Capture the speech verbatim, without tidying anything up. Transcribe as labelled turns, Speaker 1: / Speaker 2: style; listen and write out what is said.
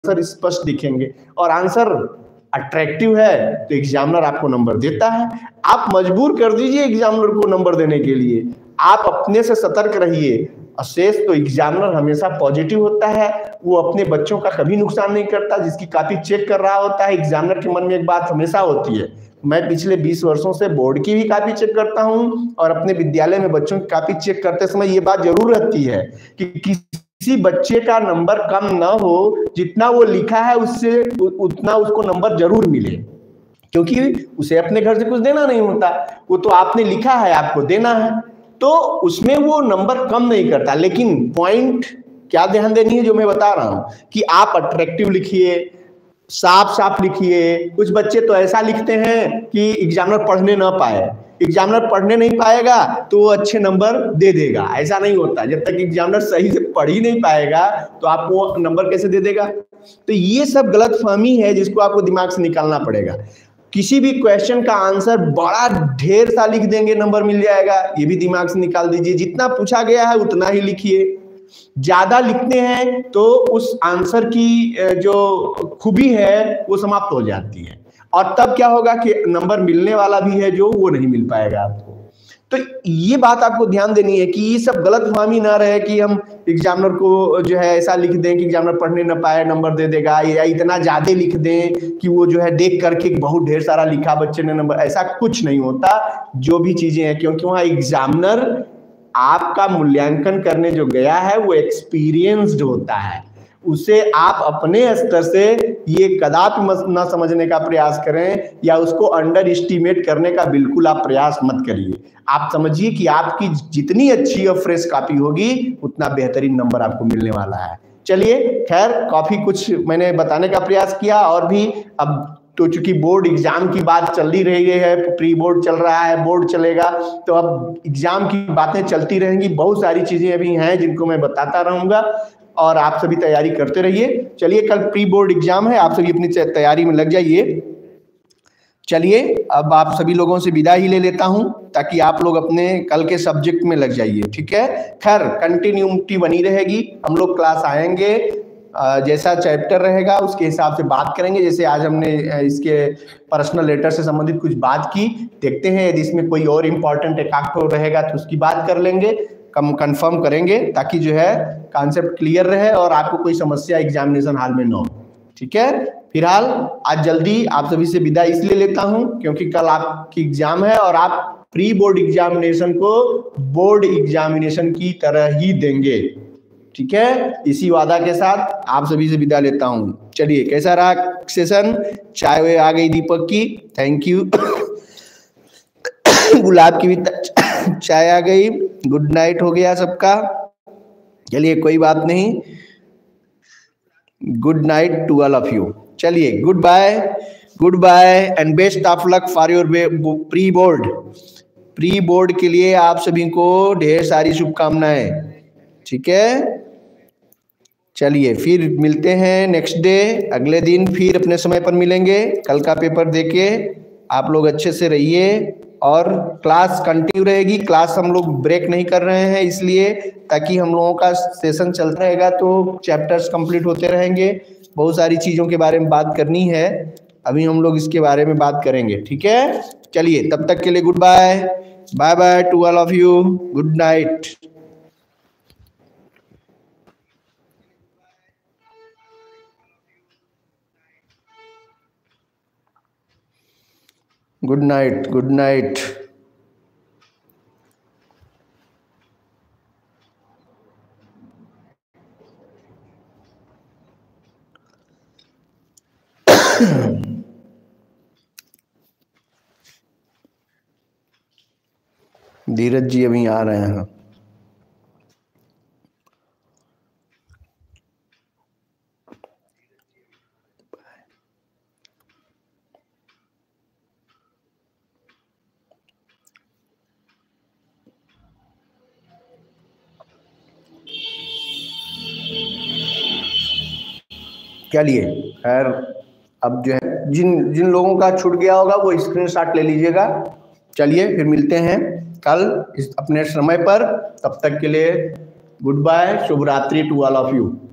Speaker 1: Answer स्पष्ट दिखेंगे और आंसर अट्रैक्टिव है तो एग्जामिनर आपको नंबर देता है। आप मजबूर कर दीजिए एग्जामिनर को नंबर देने के लिए, आप अपने से सतर्क रहिए। अशेष तो एग्जामिनर हमेशा पॉजिटिव होता है, वो अपने बच्चों का कभी नुकसान नहीं करता। जिसकी कॉपी चेक कर रहा होता है, एग्जामिनर के मन में एक बात हमेशा होती है, मैं पिछले बीस वर्षों से बोर्ड की भी कॉपी चेक करता हूं और अपने विद्यालय में बच्चों की कॉपी चेक करते समय ये बात जरूर रहती है कि किसी बच्चे का नंबर कम ना हो, जितना वो लिखा है उससे उतना उसको नंबर जरूर मिले, क्योंकि उसे अपने घर से कुछ देना नहीं होता, वो तो आपने लिखा है आपको देना है, तो उसमें वो नंबर कम नहीं करता। लेकिन पॉइंट क्या ध्यान देनी है जो मैं बता रहा हूं कि आप अट्रैक्टिव लिखिए, साफ साफ लिखिए। कुछ बच्चे तो ऐसा लिखते हैं कि एग्जामिनर पढ़ने ना पाए, एग्जामिनर पढ़ने नहीं पाएगा तो वो अच्छे नंबर दे देगा, ऐसा नहीं होता। जब तक एग्जामिनर सही से पढ़ ही नहीं पाएगा तो आपको नंबर कैसे दे देगा। तो ये सब गलतफहमी है जिसको आपको दिमाग से निकालना पड़ेगा। किसी भी क्वेश्चन का आंसर बड़ा ढेर सा लिख देंगे नंबर मिल जाएगा, ये भी दिमाग से निकाल दीजिए। जितना पूछा गया है उतना ही लिखिए, ज्यादा लिखते हैं तो उस आंसर की जो खूबी है वो समाप्त हो जाती है और तब क्या होगा कि नंबर मिलने वाला भी है जो वो नहीं मिल पाएगा आपको। तो ये बात आपको ध्यान देनी है कि ये सब गलतफहमी ना रहे कि हम एग्जामिनर को जो है ऐसा लिख दें कि एग्जामिनर पढ़ने ना पाए नंबर दे देगा, या इतना ज्यादा लिख दें कि वो जो है देख करके बहुत ढेर सारा लिखा बच्चे ने नंबर, ऐसा कुछ नहीं होता। जो भी चीजें हैं, क्योंकि वहाँ एग्जामिनर आपका मूल्यांकन करने जो गया है वो एक्सपीरियंस्ड होता है, उसे आप अपने स्तर से ये कदापि ना समझने का प्रयास करें या उसको अंडर एस्टिमेट करने का बिल्कुल आप प्रयास मत करिए। आप समझिए कि आपकी जितनी अच्छी और फ्रेश कॉपी होगी उतना बेहतरीन नंबर आपको मिलने वाला है। चलिए खैर, काफी कुछ मैंने बताने का प्रयास किया और भी अब तो चूंकि बोर्ड एग्जाम की बात चल ही रही है, प्री बोर्ड चल रहा है, बोर्ड चलेगा, तो अब एग्जाम की बातें चलती रहेंगी। बहुत सारी चीजें अभी हैं जिनको मैं बताता रहूंगा और आप सभी तैयारी करते रहिए। चलिए, कल प्री बोर्ड एग्जाम है, आप सभी अपनी तैयारी में लग जाइए। चलिए अब आप सभी लोगों से विदा ही ले लेता हूं ताकि आप लोग अपने कल के सब्जेक्ट में लग जाइए, ठीक है। खैर कंटिन्यूटी बनी रहेगी, हम लोग क्लास आएंगे, जैसा चैप्टर रहेगा उसके हिसाब से बात करेंगे। जैसे आज हमने इसके पर्सनल लेटर से संबंधित कुछ बात की, देखते हैं यदि इसमें कोई और इम्पोर्टेंट इफेक्ट रहेगा तो उसकी बात कर लेंगे, कम कंफर्म करेंगे ताकि जो है कॉन्सेप्ट क्लियर रहे और आपको कोई समस्या एग्जामिनेशन हाल में न हो, ठीक है। फिलहाल आज जल्दी आप सभी से विदा इसलिए लेता हूं क्योंकि कल आपकी एग्जाम है और आप प्री बोर्ड एग्जामिनेशन को बोर्ड एग्जामिनेशन की तरह ही देंगे, ठीक है। इसी वादा के साथ आप सभी से विदा लेता हूं। चलिए, कैसा रहा सेशन? चाय वे आ गई दीपक की, थैंक यू। गुलाब की भी चाय आ गई, गुड नाइट हो गया सबका। चलिए कोई बात नहीं, good night to all of you. चलिए goodbye, goodbye and best of luck for your pre board. Pre board के लिए आप सभी को ढेर सारी शुभकामनाएं, ठीक है। चलिए फिर मिलते हैं नेक्स्ट डे, अगले दिन फिर अपने समय पर मिलेंगे। कल का पेपर देके आप लोग अच्छे से रहिए और क्लास कंटिन्यू रहेगी। क्लास हम लोग ब्रेक नहीं कर रहे हैं इसलिए ताकि हम लोगों का सेशन चलता रहेगा तो चैप्टर्स कंप्लीट होते रहेंगे। बहुत सारी चीज़ों के बारे में बात करनी है, अभी हम लोग इसके बारे में बात करेंगे, ठीक है। चलिए तब तक के लिए goodbye, bye bye to all of you, good night. Good night, good night. Dheeraj ji अभी आ रहे हैं। चलिए खैर, अब जो है जिन जिन लोगों का छूट गया होगा वो स्क्रीनशॉट ले लीजिएगा। चलिए फिर मिलते हैं कल इस अपने समय पर, तब तक के लिए गुड बाय, शुभ रात्रि टू ऑल ऑफ यू।